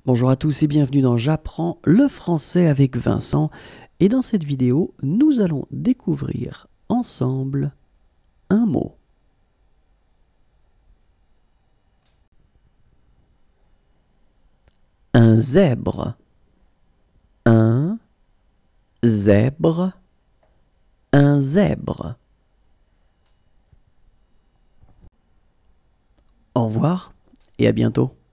Bonjour à tous et bienvenue dans J'apprends le français avec Vincent. Et dans cette vidéo, nous allons découvrir ensemble un mot. Un zèbre. Un zèbre. Un zèbre. Au revoir et à bientôt.